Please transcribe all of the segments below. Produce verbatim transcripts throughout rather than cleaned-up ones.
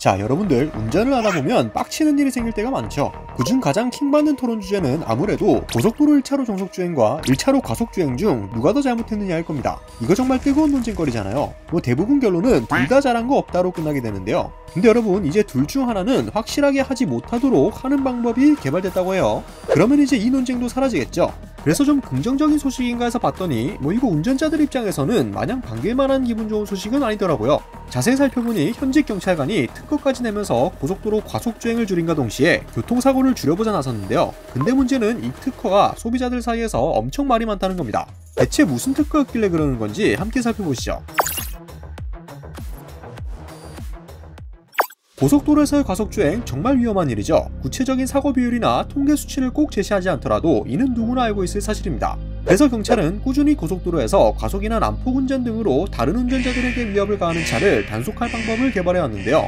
자, 여러분들 운전을 하다 보면 빡치는 일이 생길 때가 많죠. 그중 가장 킹받는 토론 주제는 아무래도 고속도로 일 차로 정속주행과 일 차로 과속주행 중 누가 더 잘못했느냐일 겁니다. 이거 정말 뜨거운 논쟁거리잖아요. 뭐 대부분 결론은 둘 다 잘한 거 없다로 끝나게 되는데요. 근데 여러분, 이제 둘 중 하나는 확실하게 하지 못하도록 하는 방법이 개발됐다고 해요. 그러면 이제 이 논쟁도 사라지겠죠. 그래서 좀 긍정적인 소식인가 해서 봤더니 뭐 이거 운전자들 입장에서는 마냥 반길만한 기분 좋은 소식은 아니더라고요. 자세히 살펴보니 현직 경찰관이 특허까지 내면서 고속도로 과속주행을 줄인과 동시에 교통사고를 줄여보자 나섰는데요. 근데 문제는 이 특허가 소비자들 사이에서 엄청 말이 많다는 겁니다. 대체 무슨 특허였길래 그러는 건지 함께 살펴보시죠. 고속도로에서의 과속주행 정말 위험한 일이죠. 구체적인 사고 비율이나 통계 수치를 꼭 제시하지 않더라도 이는 누구나 알고 있을 사실입니다. 그래서 경찰은 꾸준히 고속도로에서 과속이나 난폭 운전 등으로 다른 운전자들에게 위협을 가하는 차를 단속할 방법을 개발해왔는데요.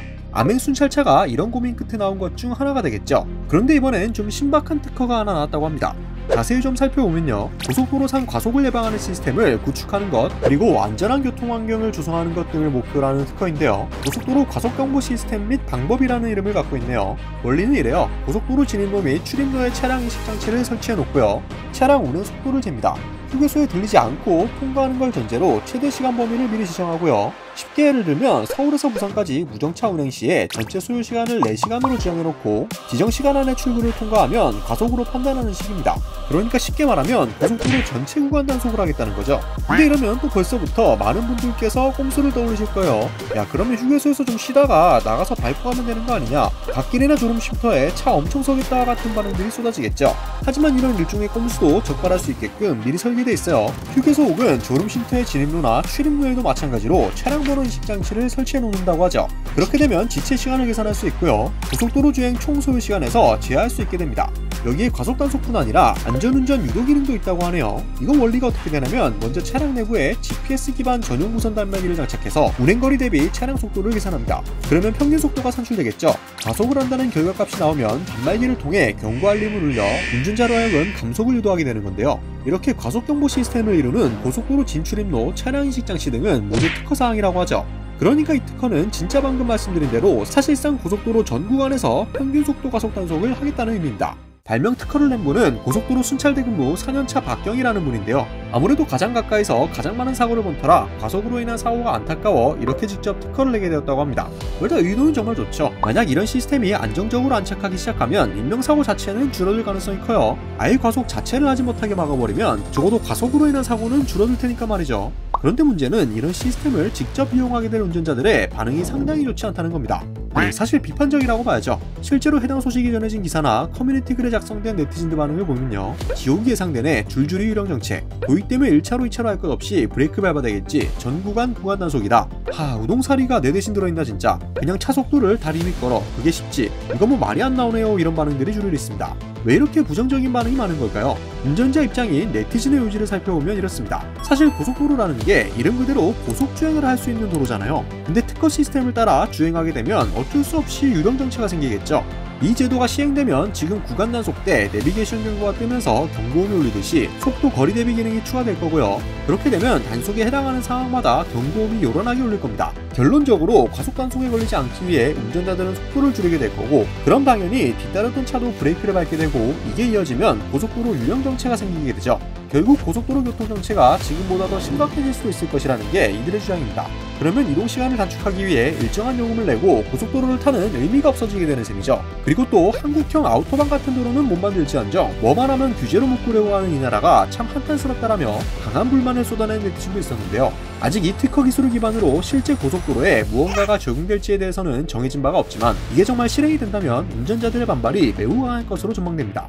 암행순찰차가 이런 고민 끝에 나온 것 중 하나가 되겠죠. 그런데 이번엔 좀 신박한 특허가 하나 나왔다고 합니다. 자세히 좀 살펴보면요, 고속도로상 과속을 예방하는 시스템을 구축하는 것, 그리고 안전한 교통환경을 조성하는 것 등을 목표로 하는 특허인데요. 고속도로 과속경보 시스템 및 방법이라는 이름을 갖고 있네요. 원리는 이래요. 고속도로 진입로 및 출입로에 차량 인식장치를 설치해 놓고요, 차량 운행 속도를 잽니다. 휴게소에 들리지 않고 통과하는 걸 전제로 최대 시간 범위를 미리 지정하고요. 쉽게 예를 들면 서울에서 부산까지 무정차 운행 시에 전체 소요 시간을 네 시간으로 지정해놓고 지정 시간 안에 출구를 통과하면 과속으로 판단하는 식입니다. 그러니까 쉽게 말하면 고속도로 전체 구간 단속을 하겠다는 거죠. 근데 이러면 또 벌써부터 많은 분들께서 꼼수를 떠올리실 거예요. 야, 그러면 휴게소에서 좀 쉬다가 나가서 밟고 가면 되는 거 아니냐, 갓길이나 졸음쉼터에 차 엄청 서겠다 같은 반응들이 쏟아지겠죠. 하지만 이런 일종의 꼼수도 적발할 수 있게끔 미리 설계돼 있어요. 휴게소 혹은 졸음쉼터의 진입로나 출입로에도 마찬가지로 차량 번호 인식 장치를 설치해 놓는다고 하죠. 그렇게 되면 지체 시간을 계산할 수 있고요, 고속도로 주행 총 소요 시간에서 제어할 수 있게 됩니다. 여기에 과속 단속뿐 아니라 안전운전 유도 기능도 있다고 하네요. 이건 원리가 어떻게 되냐면, 먼저 차량 내부에 지피에스 기반 전용 무선 단말기를 장착해서 운행거리 대비 차량 속도를 계산합니다. 그러면 평균 속도가 산출되겠죠. 과속을 한다는 결과값이 나오면 단말기를 통해 경고 알림을 울려 운전자로 하여금 감속을 유도하게 되는 건데요. 이렇게 과속경보 시스템을 이루는 고속도로 진출입로, 차량 인식 장치 등은 모두 특허사항이라고 하죠. 그러니까 이 특허는 진짜 방금 말씀드린 대로 사실상 고속도로 전 구간에서 평균 속도 과속 단속을 하겠다는 의미입니다. 발명 특허를 낸 분은 고속도로 순찰대 근무 사 년차 박경이라는 분인데요. 아무래도 가장 가까이서 가장 많은 사고를 본 터라 과속으로 인한 사고가 안타까워 이렇게 직접 특허를 내게 되었다고 합니다. 일단 의도는 정말 좋죠. 만약 이런 시스템이 안정적으로 안착하기 시작하면 인명사고 자체는 줄어들 가능성이 커요. 아예 과속 자체를 하지 못하게 막아버리면 적어도 과속으로 인한 사고는 줄어들 테니까 말이죠. 그런데 문제는 이런 시스템을 직접 이용하게 될 운전자들의 반응이 상당히 좋지 않다는 겁니다. 네, 사실 비판적이라고 봐야죠. 실제로 해당 소식이 전해진 기사나 커뮤니티 글에 작성된 네티즌들 반응을 보면요, 지옥이 예상되네, 줄줄이 유령 정책, 도입되면 일 차로 이 차로 할 것 없이 브레이크 밟아대겠지, 전 구간 구간 단속이다, 하, 우동사리가 내 대신 들어있나 진짜, 그냥 차 속도를 다리 위 걸어, 그게 쉽지, 이거 뭐 말이 안 나오네요, 이런 반응들이 줄을 잇습니다. 왜 이렇게 부정적인 반응이 많은 걸까요? 운전자 입장인 네티즌의 요지를 살펴보면 이렇습니다. 사실 고속도로라는 게 이름 그대로 고속주행을 할 수 있는 도로잖아요. 근데 특허 시스템을 따라 주행하게 되면 어쩔 수 없이 유령 정체가 생기겠죠. 이 제도가 시행되면 지금 구간 단속 때 내비게이션 경고가 뜨면서 경고음이 울리듯이 속도 거리 대비 기능이 추가될 거고요. 그렇게 되면 단속에 해당하는 상황마다 경고음이 요란하게 울릴 겁니다. 결론적으로 과속 단속에 걸리지 않기 위해 운전자들은 속도를 줄이게 될 거고, 그럼 당연히 뒤따르던 차도 브레이크를 밟게 되고, 이게 이어지면 고속도로 유령 정체가 생기게 되죠. 결국 고속도로 교통 정체가 지금보다 더 심각해질 수도 있을 것이라는 게 이들의 주장입니다. 그러면 이동 시간을 단축하기 위해 일정한 요금을 내고 고속도로를 타는 의미가 없어지게 되는 셈이죠. 그리고 또 한국형 아우토반 같은 도로는 못 만들지언정 뭐만 하면 규제로 묶으려고 하는 이 나라가 참 한탄스럽다라며 강한 불만을 쏟아낸 네티즌도 있었는데요. 아직 이 특허 기술을 기반으로 실제 고속도로에 무언가가 적용될지에 대해서는 정해진 바가 없지만, 이게 정말 실행이 된다면 운전자들의 반발이 매우 강할 것으로 전망됩니다.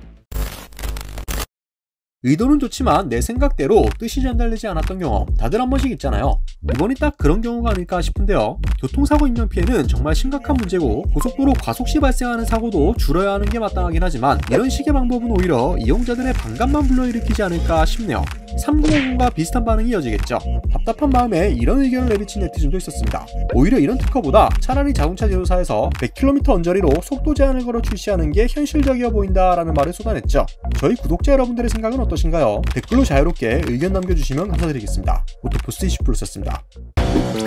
의도는 좋지만 내 생각대로 뜻이 전달되지 않았던 경험 다들 한 번씩 있잖아요. 이번이 딱 그런 경우가 아닐까 싶은데요. 교통사고 인명피해는 정말 심각한 문제고, 고속도로 과속 시 발생하는 사고도 줄여야 하는 게 마땅하긴 하지만 이런 식의 방법은 오히려 이용자들의 반감만 불러일으키지 않을까 싶네요. 삼구오공과 비슷한 반응이 이어지겠죠. 답답한 마음에 이런 의견을 내비친 네티즌도 있었습니다. 오히려 이런 특허보다 차라리 자동차 제조사에서 백 킬로미터 언저리로 속도 제한을 걸어 출시하는 게 현실적이어 보인다라는 말을 쏟아냈죠. 저희 구독자 여러분들의 생각은 어떠신가요? 댓글로 자유롭게 의견 남겨주시면 감사드리겠습니다. 오토포스 이십 프로였습니다.